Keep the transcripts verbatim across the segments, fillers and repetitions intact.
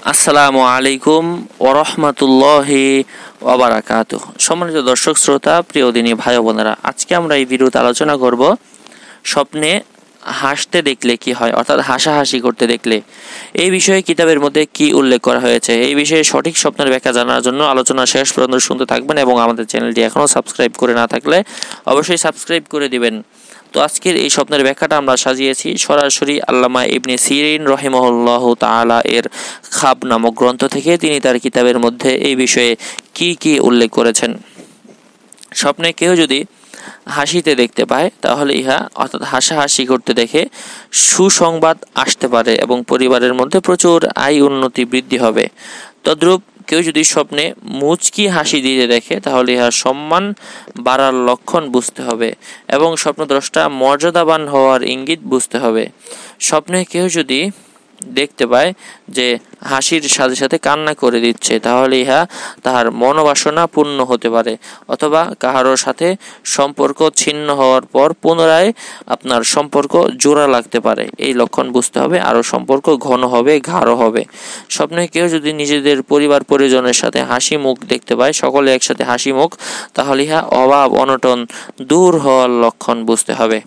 আসসালামু আলাইকুম ওরহমতুল্লাহি ওয়াবারাকাতুহ। সম্মানিত দর্শক শ্রোতা, প্রিয় দিনী ভাই বোনেরা, আজকে আমরা এই ভিডিওতে আলোচনা করব স্বপ্নে হাসতে দেখলে কি হয়, অর্থাৎ হাসাহাসি করতে দেখলে এই বিষয়ে কিতাবের মধ্যে কি উল্লেখ করা হয়েছে। এই বিষয়ে সঠিক স্বপ্নের ব্যাখ্যা জানার জন্য আলোচনা শেষ পর্যন্ত শুনতে থাকবেন এবং আমাদের চ্যানেলটি এখনও সাবস্ক্রাইব করে না থাকলে অবশ্যই সাবস্ক্রাইব করে দিবেন। তো আজকের এই স্বপ্নের ব্যাখ্যাটা আমরা সাজিয়েছি সরাসরি আল্লামা ইবনে সিরিন রহিমাহুল্লাহু তাআলা এর খাব নামক গ্রন্থ থেকে। তিনি তার কিতাবের মধ্যে এই বিষয়ে কি কি উল্লেখ করেছেন। স্বপ্নে কেউ যদি হাসিতে দেখতে পায় তাহলে ইহা অর্থাৎ হাসাহাসি করতে দেখে সুসংবাদ আসতে পারে এবং পরিবারের মধ্যে প্রচুর আয় উন্নতি বৃদ্ধি হবে। তদ্রূপ কেউ যদি স্বপ্নে মুচকি হাসি দিতে দেখে তাহলে ইহা সম্মান বাড়ার লক্ষণ বুঝতে হবে এবং স্বপ্নদ্রষ্টা মর্যাদাবান হওয়ার ইঙ্গিত বুঝতে হবে। স্বপ্নে কেউ যদি দেখতে পায় যে হাসির সাথে সাথে কান্না করে দিচ্ছে তাহলে ইহা তাহার মনোবাসনা পূর্ণ হতে পারে, অথবা কাহারোর সাথে সম্পর্ক ছিন্ন হওয়ার পর পুনরায় আপনার সম্পর্ক জোড়া লাগতে পারে, এই লক্ষণ বুঝতে হবে। আরও সম্পর্ক ঘন হবে, গাঢ় হবে। স্বপ্নে কেউ যদি নিজেদের পরিবার পরিজনের সাথে হাসি মুখ দেখতে পায়, সকলে একসাথে হাসি মুখ, তাহলে ইহা অভাব অনটন দূর হওয়ার লক্ষণ বুঝতে হবে।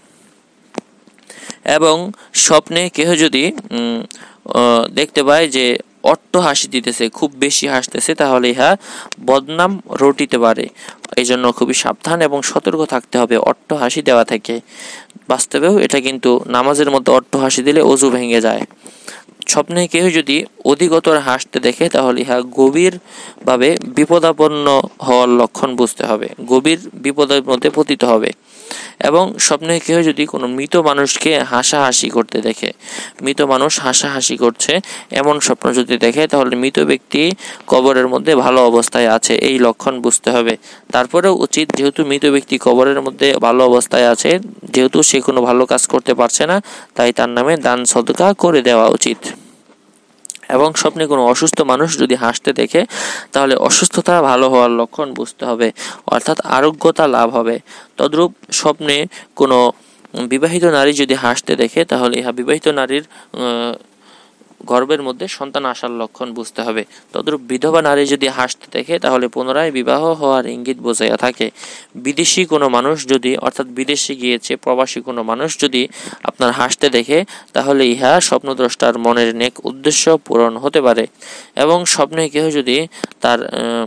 এবং স্বপ্নে কেউ যদি দেখতে পায় যে অট্ট হাসি দিতেছে, খুব বেশি হাসতেছে, তাহলে ইহা বদনাম রটিতে পারে। এই জন্য খুবই সাবধান এবং সতর্ক থাকতে হবে অট্ট হাসি দেওয়া থেকে। বাস্তবেও এটা কিন্তু নামাজের মধ্যে অট্ট হাসি দিলে অজু ভেঙে যায়। স্বপ্নে কেউ যদি অধিকতর হাসতে দেখে তাহলে ইহা গভীরভাবে বিপদাপন্ন হওয়ার লক্ষণ বুঝতে হবে, গভীর বিপদের মধ্যে পতিত হবে। এবং স্বপ্নে কেউ যদি কোনো মৃত মানুষকে হাসাহাসি করতে দেখে, মৃত মানুষ হাসাহাসি করছে এমন স্বপ্ন যদি দেখে তাহলে মৃত ব্যক্তি কবরের মধ্যে ভালো অবস্থায় আছে, এই লক্ষণ বুঝতে হবে। তারপরেও উচিত, যেহেতু মৃত ব্যক্তি কবরের মধ্যে ভালো অবস্থায় আছে, যেহেতু সে কোনো ভালো কাজ করতে পারছে না, তাই তার নামে দান সদকা করে দেওয়া উচিত। এবং স্বপ্নে কোনো অসুস্থ মানুষ যদি হাসতে দেখে তাহলে অসুস্থতা ভালো হওয়ার লক্ষণ বুঝতে হবে, অর্থাৎ আরোগ্যতা লাভ হবে। তদ্রূপ স্বপ্নে কোনো বিবাহিত নারী যদি হাসতে দেখে তাহলে ইহা বিবাহিত নারীর গর্ভের মধ্যে সন্তান আসার লক্ষণ বুঝতে হবে। তদ্রূপ বিধবা নারী যদি হাসতে দেখে তাহলে পুনরায় বিবাহ হওয়ার ইঙ্গিত বোঝাইয়া থাকে। বিদেশি কোনো মানুষ যদি, অর্থাৎ বিদেশে গিয়েছে প্রবাসী কোনো মানুষ যদি আপনার হাসতে দেখে তাহলে ইহা স্বপ্নদ্রষ্টার মনের নেক উদ্দেশ্য পূরণ হতে পারে। এবং স্বপ্নে কেউ যদি তার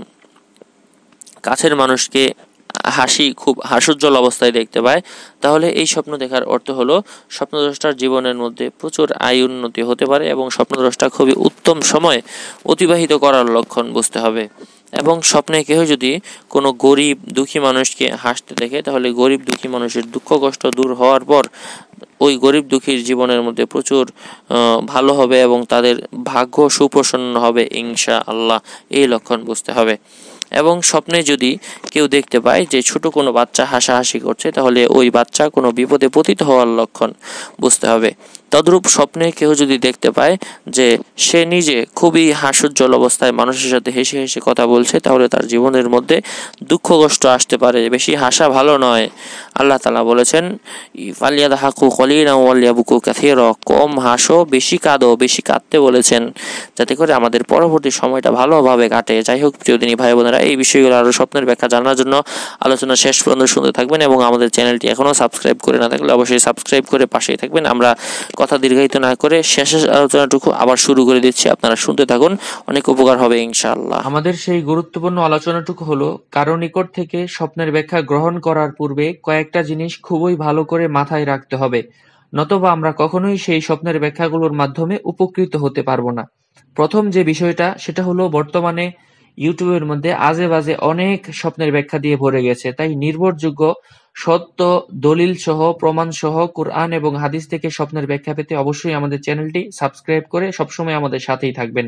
কাছের মানুষকে হাসি খুব হাস্যোজ্জ্বল অবস্থায় দেখতে পায় তাহলে এই স্বপ্ন দেখার অর্থ হলো স্বপ্নদ্রষ্টার জীবনের মধ্যে প্রচুর আয় উন্নতি হতে পারে এবং স্বপ্নদ্রষ্টা খুবই উত্তম সময় অতিবাহিত করার লক্ষণ বুঝতে হবে। এবং স্বপ্নে কেউ যদি কোনো গরিব দুঃখী মানুষকে হাসতে দেখে তাহলে গরিব দুঃখী মানুষের দুঃখ কষ্ট দূর হওয়ার পর ওই গরিব দুঃখীর জীবনের মধ্যে প্রচুর ভালো হবে এবং তাদের ভাগ্য সুপ্রসন্ন হবে ইনশা আল্লাহ, এই লক্ষণ বুঝতে হবে। এবং স্বপ্নে যদি কেউ দেখতে পায় যে ছোট কোনো বাচ্চা হাসাহাসি করছে তাহলে ওই বাচ্চা কোনো বিপদে পতিত হওয়ার লক্ষণ বুঝতে হবে। তদ্রূপ স্বপ্নে কেউ যদি দেখতে পায় যে সে নিজে খুবই হাস্যোজ্জ্বল অবস্থায় মানুষের সাথে হেসে হেসে কথা বলছে তাহলে তার জীবনের মধ্যে দুঃখ কষ্ট আসতে পারে, বেশি হাসা ভালো নয়। আল্লাহ তাআলা বলেছেন, ফালিয়াদহাকু কলিলান ওয়ালিয়াবকু কাসীরা, কম হাসো বেশি কাঁদো, বেশি কাঁদতে বলেছেন যাতে করে আমাদের পরবর্তী সময়টা ভালোভাবে কাটে। যাই হোক প্রিয় দিনী ভাই বোনেরা, এই বিষয়গুলো আরও স্বপ্নের ব্যাখ্যা জানার জন্য আলোচনা শেষ পর্যন্ত শুনতে থাকবেন এবং আমাদের চ্যানেলটি এখনও সাবস্ক্রাইব করে না থাকলে অবশ্যই সাবস্ক্রাইব করে পাশেই থাকবেন। আমরা কথা দীর্ঘায়িত না করে শেষের আলোচনাটুকু আবার শুরু করে দিচ্ছি, আপনারা শুনতে থাকুন, অনেক উপকার হবে ইনশাআল্লাহ। আমাদের সেই গুরুত্বপূর্ণ আলোচনাটুকু হলো, কারো নিকট থেকে স্বপ্নের ব্যাখ্যা গ্রহণ করার পূর্বে কয়েকটা জিনিস খুবই ভালো করে মাথায় রাখতে হবে, নতবা আমরা কখনোই সেই স্বপ্নের ব্যাখ্যাগুলোর মাধ্যমে উপকৃত হতে পারবো না। প্রথম যে বিষয়টা সেটা হলো, বর্তমানে ইউটিউবের মধ্যে আজে বাজে অনেক স্বপ্নের ব্যাখ্যা দিয়ে ভরে গেছে, তাই নির্ভরযোগ্য সত্য দলিল সহ প্রমাণ সহ কুরআন এবং হাদিস থেকে স্বপ্নের ব্যাখ্যা পেতে অবশ্যই আমাদের চ্যানেলটি সাবস্ক্রাইব করে সবসময় আমাদের সাথেই থাকবেন।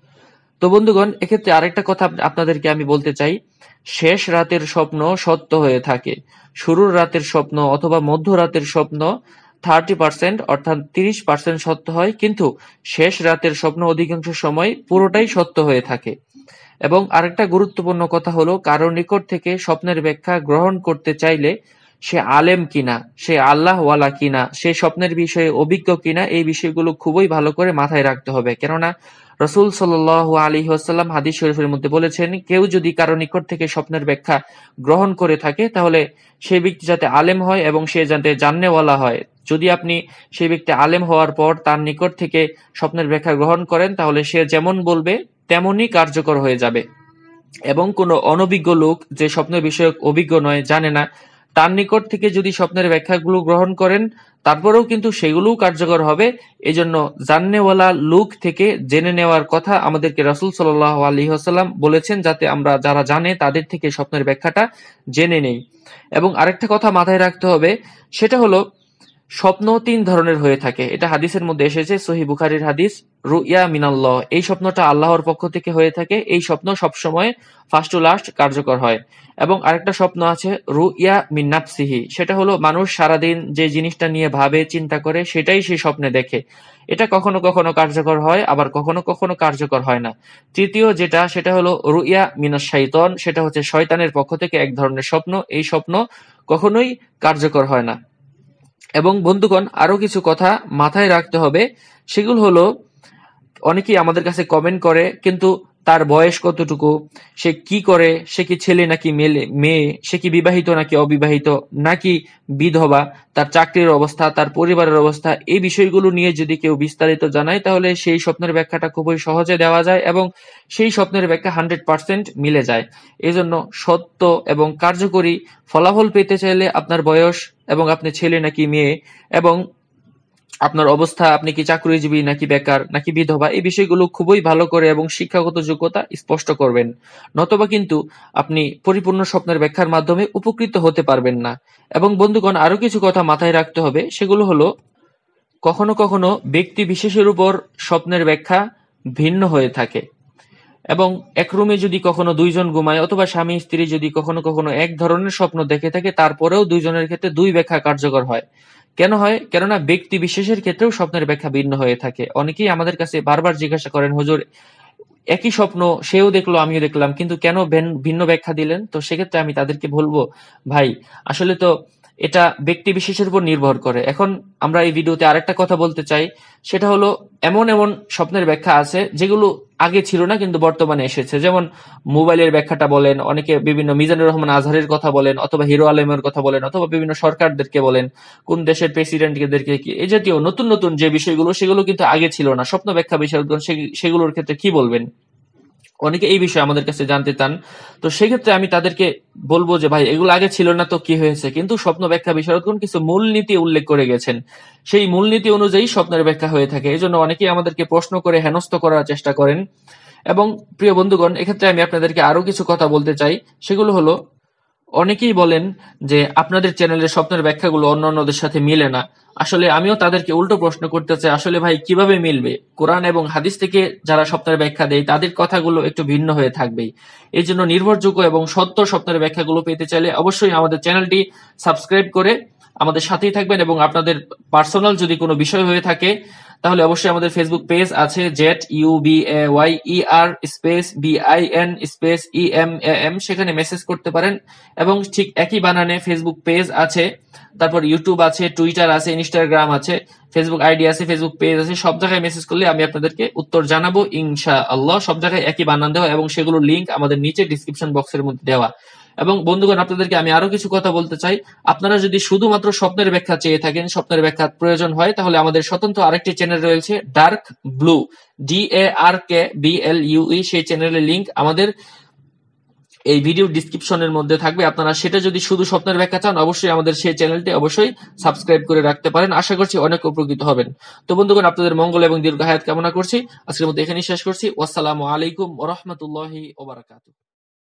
তো বন্ধুগণ, এক্ষেত্রে আরেকটা কথা আপনাদেরকে আমি বলতে চাই, শেষ রাতের স্বপ্ন সত্য হয়ে থাকে। শুরুর রাতের স্বপ্ন অথবা মধ্য রাতের স্বপ্ন থার্টি পার্সেন্ট অর্থাৎ তিরিশ পার্সেন্ট সত্য হয়, কিন্তু শেষ রাতের স্বপ্ন অধিকাংশ সময় পুরোটাই সত্য হয়ে থাকে। এবং আরেকটা গুরুত্বপূর্ণ কথা হলো, কারো নিকট থেকে স্বপ্নের ব্যাখ্যা গ্রহণ করতে চাইলে সে আলেম কিনা, সে আল্লাহওয়ালা কিনা, সে স্বপ্নের বিষয়ে অভিজ্ঞ কিনা, এই বিষয়গুলো খুবই ভালো করে মাথায় রাখতে হবে। কেননা রাসূল সাল্লাল্লাহু আলাইহি ওয়াসাল্লাম হাদিস শরীফের মধ্যে বলেছেন, কেউ যদি কারো নিকট থেকে স্বপ্নের ব্যাখ্যা গ্রহণ করে থাকে তাহলে সেই ব্যক্তি যাতে আলেম হয় এবং সে যাতে জাননেওয়ালা হয়। যদি আপনি সেই ব্যক্তি আলেম হওয়ার পর তার নিকট থেকে স্বপ্নের ব্যাখ্যা গ্রহণ করেন তাহলে সে যেমন বলবে তেমনই কার্যকর হয়ে যাবে। এবং কোনো অনভিজ্ঞ লোক যে স্বপ্ন বিষয়ক অভিজ্ঞ নয়, জানে না, তার নিকট থেকে যদি স্বপ্নের ব্যাখ্যাগুলো গ্রহণ করেন তারপরেও কিন্তু সেগুলোও কার্যকর হবে। এই জন্য জাননেওয়ালা লোক থেকে জেনে নেওয়ার কথা আমাদেরকে রাসূল সাল্লাল্লাহু আলাইহি ওয়াসাল্লাম বলেছেন, যাতে আমরা যারা জানে তাদের থেকে স্বপ্নের ব্যাখ্যাটা জেনে নেই। এবং আরেকটা কথা মাথায় রাখতে হবে, সেটা হলো স্বপ্ন তিন ধরনের হয়ে থাকে। এটা হাদিসের মধ্যে এসেছে, সহিহ বুখারীর হাদিস, রুইয়া মিনাল্লাহ, এই স্বপ্নটা আল্লাহর পক্ষ থেকে হয়ে থাকে। এই স্বপ্ন সবসময় ফার্স্ট টু লাস্ট কার্যকর হয়। এবং আরেকটা স্বপ্ন আছে রুইয়া মিন নাফসিহি, সেটা হলো মানুষ সারাদিন যে জিনিসটা নিয়ে ভাবে চিন্তা করে সেটাই সেই স্বপ্নে দেখে। এটা কখনো কখনো কার্যকর হয়, আবার কখনো কখনো কার্যকর হয় না। তৃতীয় যেটা, সেটা হলো রুইয়া মিনাশ শাইতান, সেটা হচ্ছে শয়তানের পক্ষ থেকে এক ধরনের স্বপ্ন। এই স্বপ্ন কখনোই কার্যকর হয় না। এবং বন্ধুগণ, আরো কিছু কথা মাথায় রাখতে হবে, সেগুলো হলো অনেকেই আমাদের কাছে কমেন্ট করে, কিন্তু তার বয়স কতটুকু, সে কি করে, সে কি ছেলে নাকি মেয়ে, সে কি বিবাহিত নাকি অবিবাহিত, নাকি বিধবা, তার চাকরির অবস্থা, তার পরিবারের অবস্থা, এই বিষয়গুলো নিয়ে যদি কেউ বিস্তারিত জানায় তাহলে সেই স্বপ্নের ব্যাখ্যাটা খুবই সহজে দেওয়া যায় এবং সেই স্বপ্নের ব্যাখ্যা হান্ড্রেড পার্সেন্ট মিলে যায়। এই জন্য সত্য এবং কার্যকরী ফলাফল পেতে চাইলে আপনার বয়স এবং আপনি ছেলে নাকি মেয়ে এবং আপনার অবস্থা, আপনি কি চাকরিজীবী নাকি বেকার নাকি বিধবা, এই বিষয়গুলো খুবই ভালো করে এবং শিক্ষাগত যোগ্যতা স্পষ্ট করবেন, নতবা কিন্তু আপনি পরিপূর্ণ স্বপ্নের ব্যাখ্যার মাধ্যমে উপকৃত হতে পারবেন না। এবং বন্ধুগণ, আরো কিছু কথা মাথায় রাখতে হবে, সেগুলো হলো কখনো কখনো ব্যক্তি বিশেষের উপর স্বপ্নের ব্যাখ্যা ভিন্ন হয়ে থাকে। এবং এক রুমে যদি কখনো দুইজন ঘুমায় অথবা স্বামী স্ত্রী যদি কখনো কখনো এক ধরনের স্বপ্ন দেখে থাকে, তারপরেও দুইজনের ক্ষেত্রে দুই ব্যাখ্যা কার্যকর হয়। কেন হয়? কেননা ব্যক্তি বিশেষের ক্ষেত্রেও স্বপ্নের ব্যাখ্যা ভিন্ন হয়ে থাকে। অনেকেই আমাদের কাছে বারবার জিজ্ঞাসা করেন, হুজুর একই স্বপ্ন সেও দেখলো আমিও দেখলাম, কিন্তু কেন ভিন্ন ব্যাখ্যা দিলেন? তো সেক্ষেত্রে আমি তাদেরকে বলবো, ভাই আসলে তো এটা ব্যক্তি বিশেষের উপর নির্ভর করে। এখন আমরা এই ভিডিওতে আরেকটা কথা বলতে চাই, সেটা হলো এমন এমন স্বপ্নের ব্যাখ্যা আছে যেগুলো আগে ছিল না কিন্তু বর্তমানে এসেছে। যেমন মোবাইলের ব্যাখ্যাটা বলেন, অনেকে বিভিন্ন মিজানুর রহমান আজহারের কথা বলেন, অথবা হিরো আলমের কথা বলেন, অথবা বিভিন্ন সরকারদেরকে বলেন, কোন দেশের প্রেসিডেন্টদেরকে কি, এই জাতীয় নতুন নতুন যে বিষয়গুলো সেগুলো কিন্তু আগে ছিল না। স্বপ্ন ব্যাখ্যা বিশেষজ্ঞ সেগুলোর ক্ষেত্রে কি বলবেন? অনেকে এই বিষয়ে আমাদের কাছে জানতে চান। তো সেক্ষেত্রে আমি তাদেরকে বলবো যে ভাই এগুলো আগে ছিল না তো কি হয়েছে, কিন্তু স্বপ্ন ব্যাখ্যা বিশারদগণ কিছু মূলনীতি উল্লেখ করে গেছেন, সেই মূলনীতি অনুযায়ী স্বপ্নের ব্যাখ্যা হয়ে থাকে। এই জন্য অনেকেই আমাদেরকে প্রশ্ন করে হেনস্থ করার চেষ্টা করেন। এবং প্রিয় বন্ধুগণ, এক্ষেত্রে আমি আপনাদেরকে আরো কিছু কথা বলতে চাই, সেগুলো হলো অনেকেই বলেন যে আপনাদের চ্যানেলের স্বপ্নের ব্যাখ্যাগুলো অন্যান্যদের সাথে মিলে না। আসলে আমিও তাদেরকে উল্টো প্রশ্ন করতে চাই, আসলে ভাই কিভাবে মিলবে? কোরআন এবং হাদিস থেকে যারা স্বপ্নের ব্যাখ্যা দেয় তাদের কথাগুলো একটু ভিন্ন হয়ে থাকবেই। এই জন্য নির্ভরযোগ্য এবং সত্য স্বপ্নের ব্যাখ্যাগুলো পেতে চাইলে অবশ্যই আমাদের চ্যানেলটি সাবস্ক্রাইব করে আমাদের সাথেই থাকবেন। এবং আপনাদের পার্সোনাল যদি কোনো বিষয় হয়ে থাকে তাহলে অবশ্যই আমাদের ফেসবুক পেজ আছে, Z U B A Y E R space B I N space E M A M, সেখানে মেসেজ করতে পারেন। এবং ঠিক একই বানানে ফেসবুক পেজ আছে, তারপর ইউটিউব আছে, টুইটার আছে, ইনস্টাগ্রাম আছে, ফেসবুক আইডি আছে, ফেসবুক পেজ আছে, সব জায়গায় মেসেজ করলে আমি আপনাদেরকে উত্তর জানাবো ইনশাআল্লাহ। সব জায়গায় একই বানান দেওয়া এবং সেগুলোর লিঙ্ক আমাদের নিচে ডিসক্রিপশন বক্সের মধ্যে দেওয়া। এবং বন্ধুগণ, আপনাদেরকে আমি আরো কিছু কথা বলতে চাই, আপনারা যদি শুধুমাত্র স্বপ্নের ব্যাখ্যা চেয়ে থাকেন, স্বপ্নের ব্যাখ্যা প্রয়োজন হয়, তাহলে আমাদের স্বতন্ত্র আরেকটি চ্যানেল রয়েছে, dark blue, D A R K B L U E, সেই চ্যানেলের লিঙ্ক আমাদের এই ভিডিও ডিসক্রিপশনের মধ্যে থাকবে। আপনারা সেটা যদি শুধু স্বপ্নের ব্যাখ্যা চান, অবশ্যই আমাদের সেই চ্যানেলটি অবশ্যই সাবস্ক্রাইব করে রাখতে পারেন। আশা করছি অনেক উপকৃত হবেন। তো বন্ধুগণ, আপনাদের মঙ্গল এবং দীর্ঘায়ুর কামনা করছি। আজকের মতো এখানেই শেষ করছি। ওয়াসসালামু আলাইকুম ওয়া রাহমাতুল্লাহি ওয়া বারাকাতুহু।